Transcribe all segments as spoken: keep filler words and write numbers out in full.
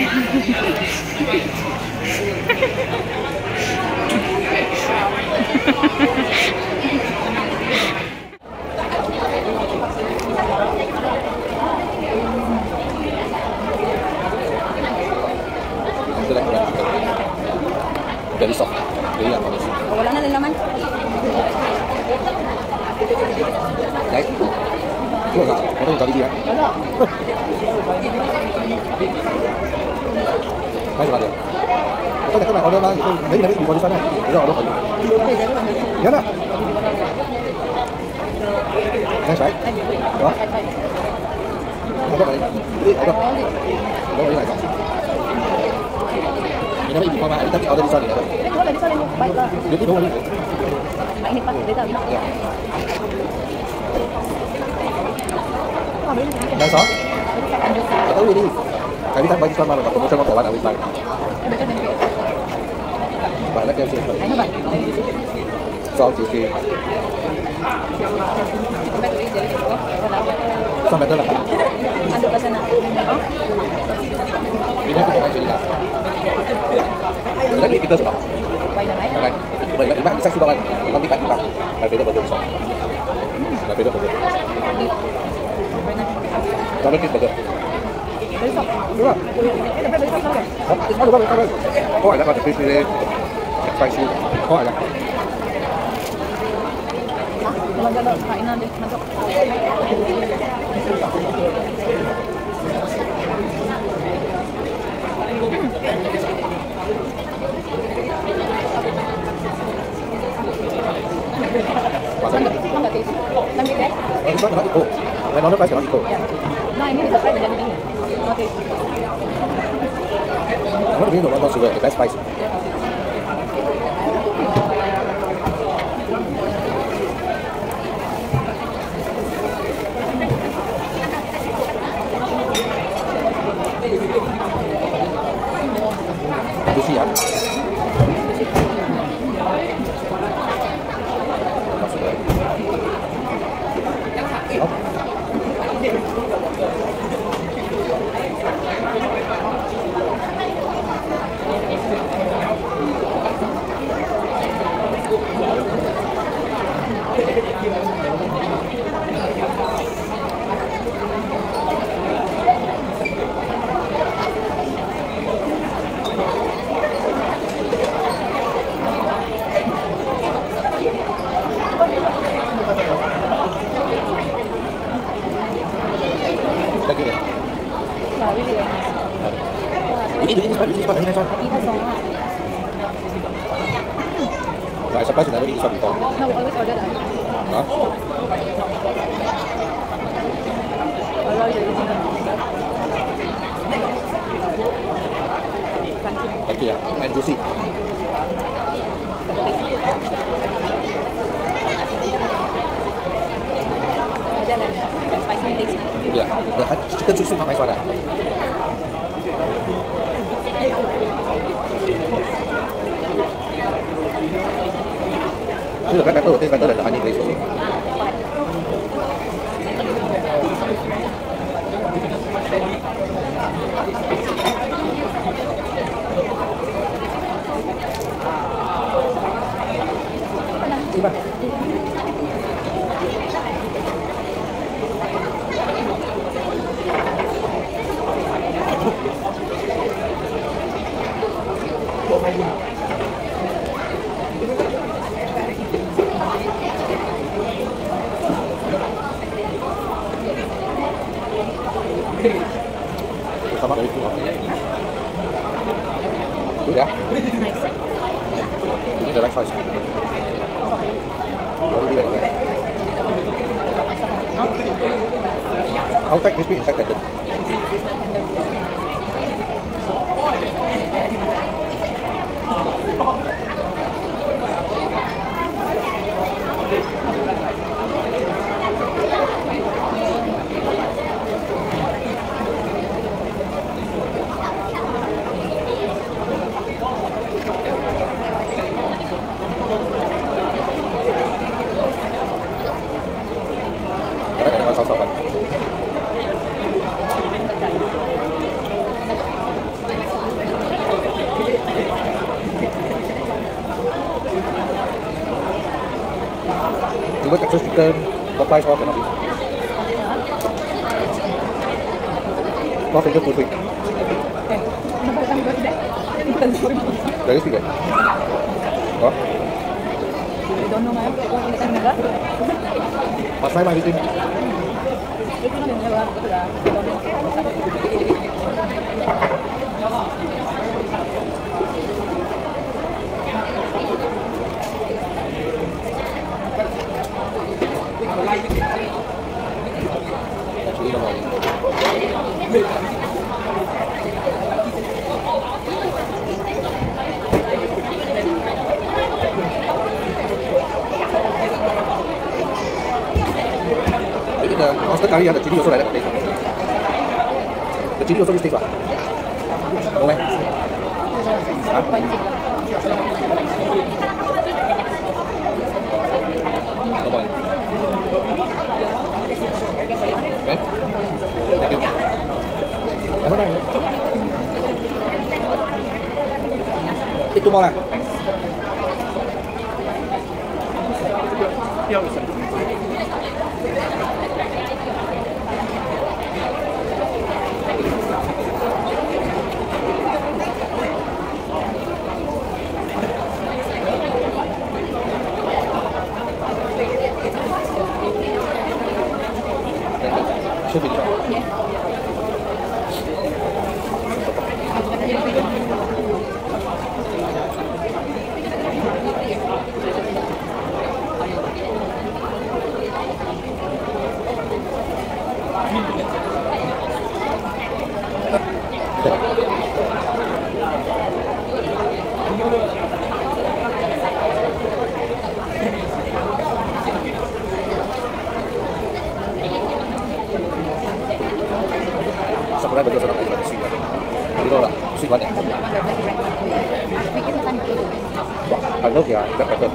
Very soft. Very manis. Wala na rin laman. Đấy. Đúng rồi, có không có cái gì ạ? Hai bạn được. Tất cả các bạn order ba, đấy là cái gì này? Đấy rồi, đâu. Nhớ đó. Hai phải. Đó. Không có vậy. Đi, ở đâu? Đâu đi lại rồi. Ini apa ibu mama? Kita order di sana. Order di sana bu. Baiklah. Jadi dua ni. Baik ni pak, beda. Ya. Đang sót. Tới đi đi. Cái đi thăm bánh xoan mà gặp một trong các bạn ở bên này. Bạn đã kêu chuyện rồi. Sao chịu kia? Sao mẹ tôi làm? Ăn được cái sana. Ini aku mau cerita. Jadi kita sudah. Baik. Baik, baik, bisa sudah kan. Nanti kan kita. Baik, beda betul. Baik, beda betul. Kalau kita betul. Besok. Dua. Tapi besok kan? Oh, itu baru baru. Oh, ada ada pilih spicy. Oh, ada. Kalau jalan kain ada masuk. Ini kan nasi kok. McDonald price nasi kok. Nah, ini bisa dengan ini. Oke. Kamu ini nonton sudah the best price. Juicy ya. Ini ini cepat, ini cepat, ini cepat. Lại surprise là nó đi xong rồi. No, always order that. Hả? Thank you. And juicy. Spicy taste. Yeah, the chicken juicy not nice one. Chứ là các bạn tôi đầu tiên bạn tôi là honey glaze. Đi ba. Sama dari itu. Sudah. Ini adalah saus. Outside crispy, inside tender. Saus apa? Even Texas chicken, what price all cannot be. Not finger too quick. Very sweet. What? You don't know my ikan merah? Mas saya mah bikin. Itu yang merah itu dah. Chili đâu rồi? The monster curry and the chili also like that taste. The chili also this taste, right? No way. Huh? No way. Okay. Thank you. Cảm ơn anh. Take two more lah. Should be done. Yeah. Samurai burger sedap lagi sweet one. Ini loh lah, sweet one ya. Wah, I love ya, black pepper.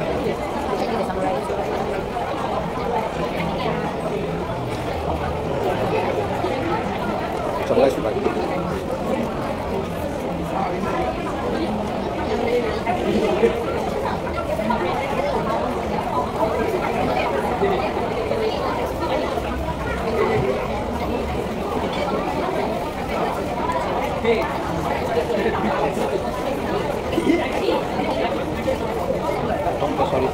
Samurai sweet one. Oh, sorry.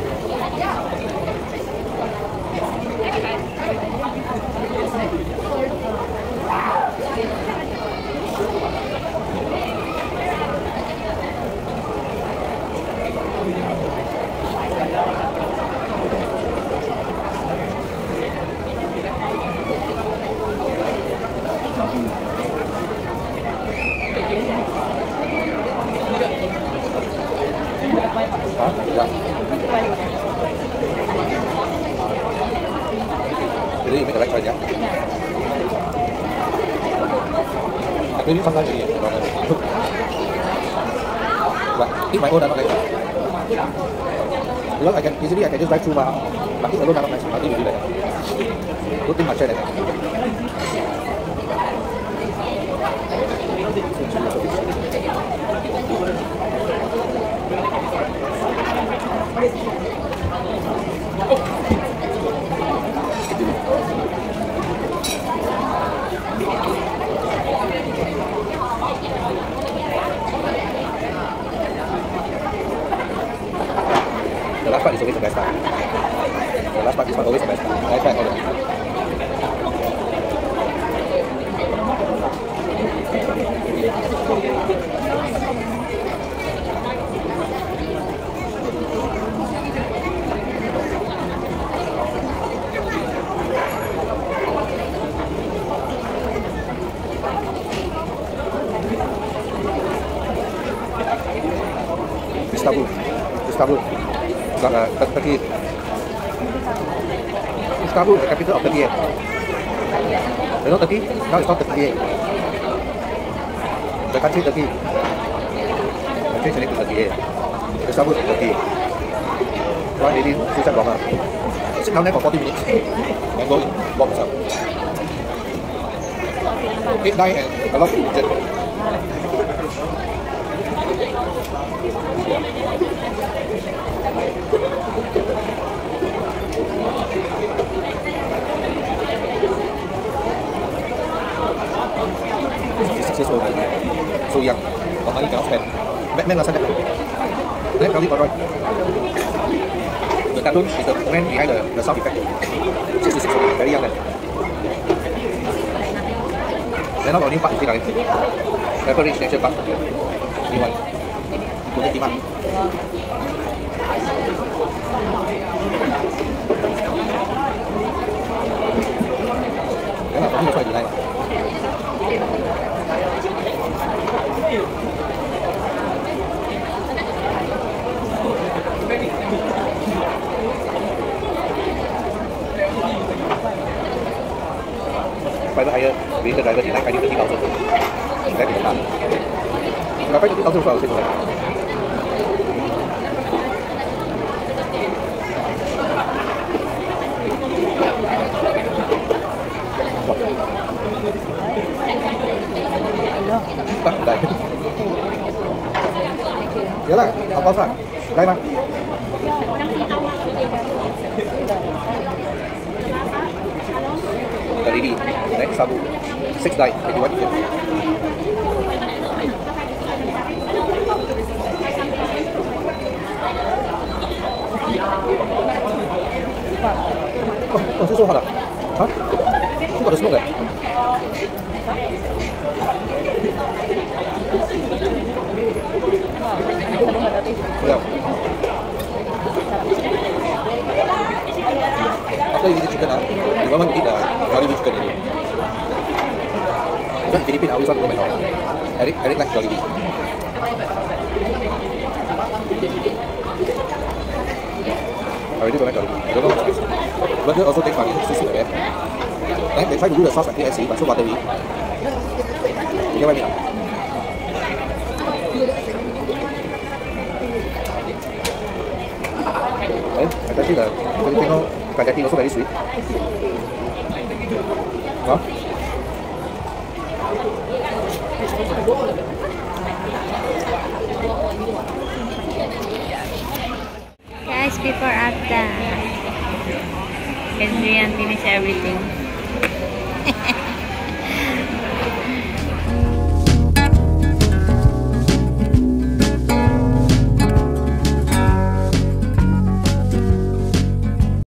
Hah? Ya. Jadi you make a right choice ya. Tapi ini sometimes you but eat my own not like that. Because I can easily I can just drive through ma. But eat alone not nice. I think you do that. Good thing I share that. The last part is always the best part. The last part is always the best part. I try all of it. Istanbul, Istanbul, uh, Turkey. Istanbul, the capital of Turkey. You know Turkey? Now it's called Turkey. The country Turkey. I changed the name to Turkey. Istanbul, Turkey. One lady, she's a longer. Sit down there for forty minutes and go in, walk yourself. Eight, nine, and a lot of food. years old, so young. Got money cannot spend. Batman last time. Then probably got right. The cartoon is the man behind the, the sound effect. sixty-six, very young then. Then now got new park in Sydney. Pepper Ridge Nature Park. New one. Bukit Timah. Yeah, for me that's why I deny. Private hire, being the driver denied finding thirty thousand. That is hard. If I find thirty thousand also, I will say no. Tak, dah. Yalah, apa sah? Dah mah. The lady, next sabu, six die, eighty-one ticket. Oh, oh, so so hot ah? Huh? You got the smoke eh? Yeah. After you eat the chicken, ah, you want to eat the Jollibee chicken already. Because in Philippines, I always want to go McDonald. Eric, Eric likes Jollibee. I already don't like Jollibee. I don't know what's this. Burger also takes funny, sweet like that. Then they try to do the sauce like K F C, but so buttery. You get what I mean? Then, especially the Filipino spaghetti also very sweet. Huh? Guys, before after, Adrian finish everything.